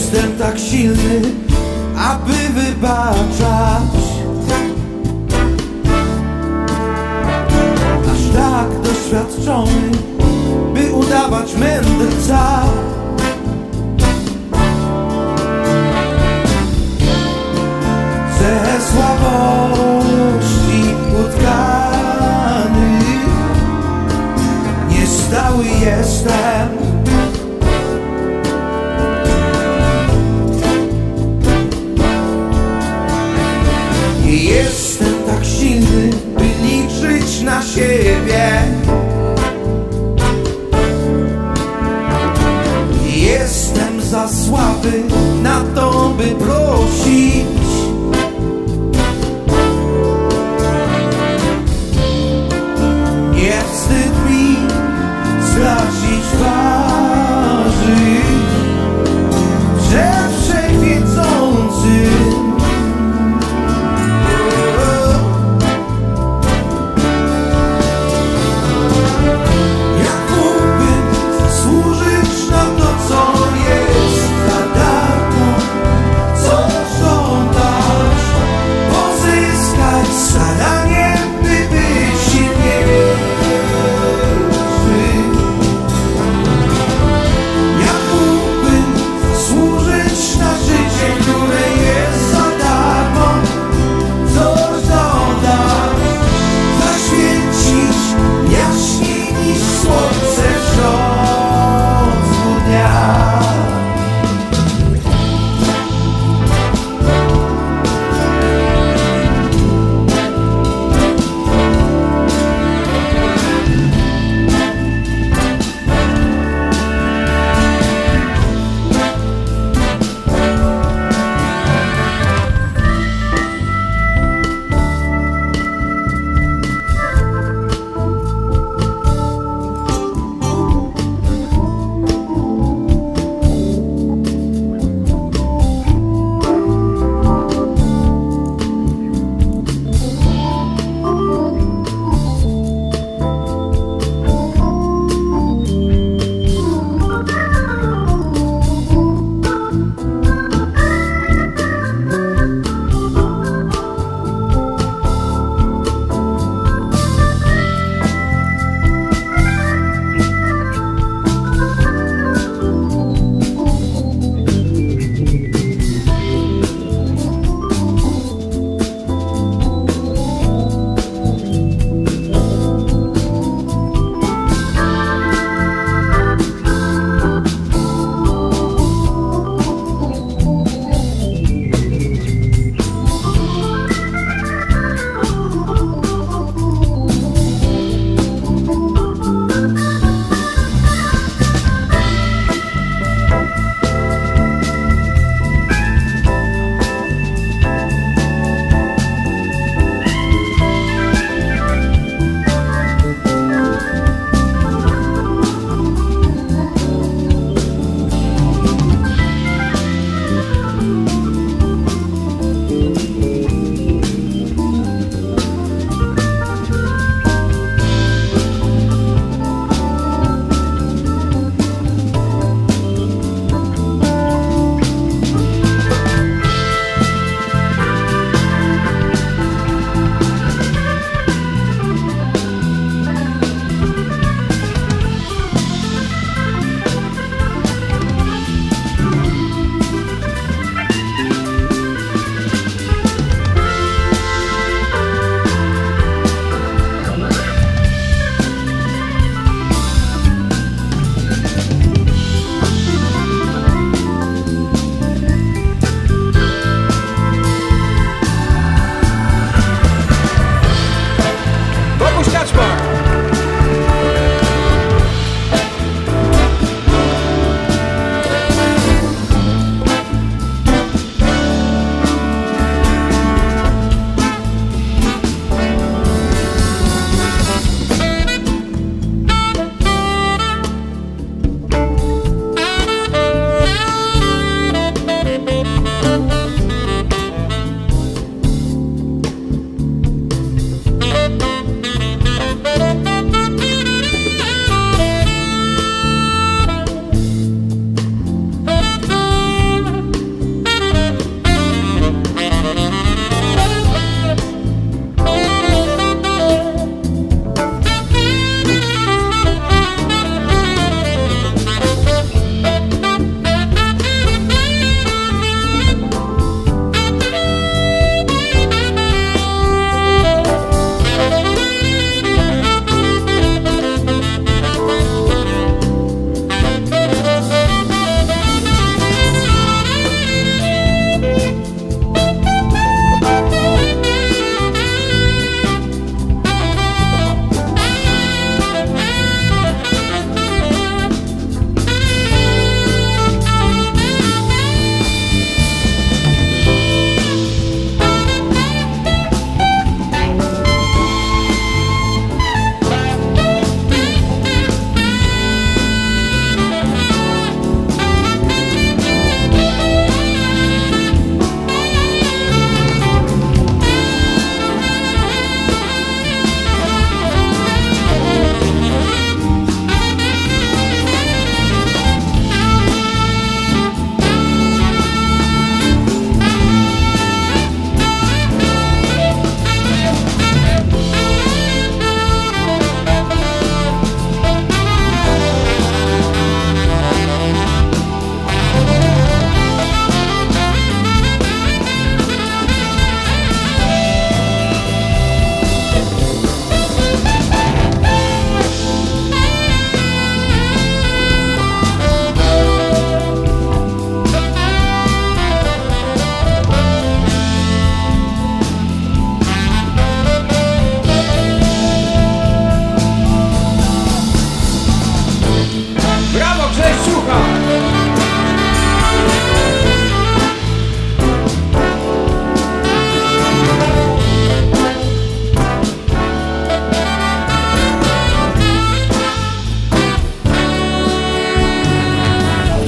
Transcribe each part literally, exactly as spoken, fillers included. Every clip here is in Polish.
jestem tak silny, aby wybaczać, aż tak doświadczony, by udawać mędrca. Ze słabości utkany, niestały jestem. Nie jestem tak silny, by liczyć na siebie. Jestem za słaby na to, by prosić. Nie wstyd mi stracić twarzy przed Wszechwiedzącym. Jak mógłbym zasłużyć na to, co jest za darmo, co żąda?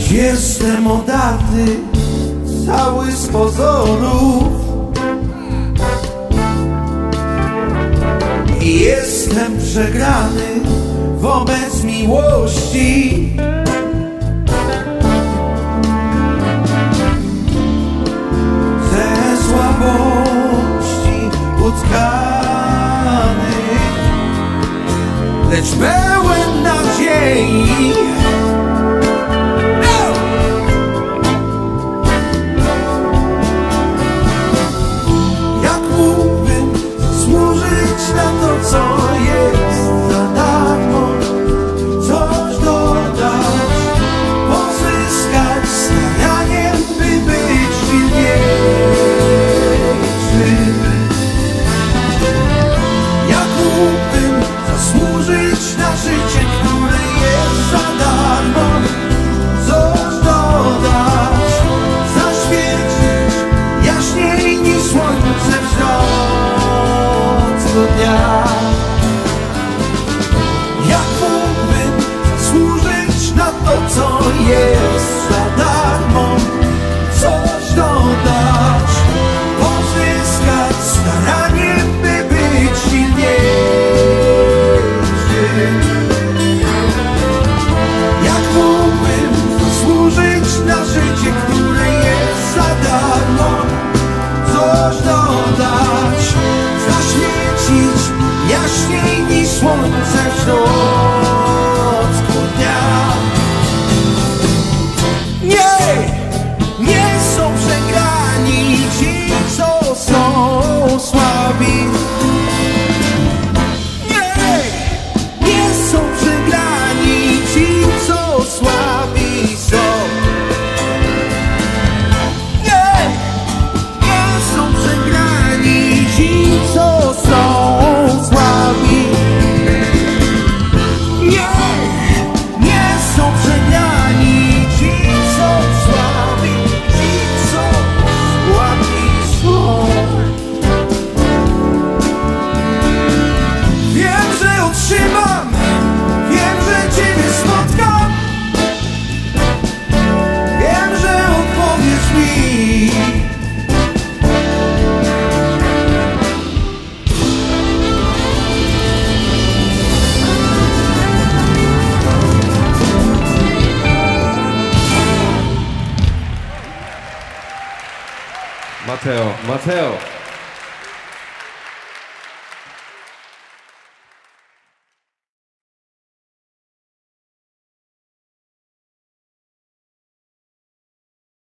choć jestem odarty, cały z pozorów. I jestem przegrany wobec miłości. Ze słabości utkany, lecz pełen nadziei. Jak mógłbym służyć na to, co jest za darmo, coś dodać, pozyskać staraniem, by być silniejszy. Jak mógłbym zasłużyć na życie, które jest za darmo, coś dodać, zaświecić jaśniej niż słońce w środku dnia. Jak mógłbym zasłużyć na to, co jest za darmo, coś dodać, pozyskać staraniem, by być silniejszy. Jak mógłbym zasłużyć na życie, które jest za darmo, coś dodać, zaświecić jaśniej niż słońce w środku dnia. Nie, nie są przegrani ci, co są słabi. Nie, nie są przegrani ci, co słabi są. Nie, nie są przegrani ci, co są słabi. Nie, nie są przegrani ci, co słabi, ci, co słabi są. Wiem, że otrzymam, wiem, że Ciebie spotkam, wiem, że odpowiesz mi. Mateo, Mateo.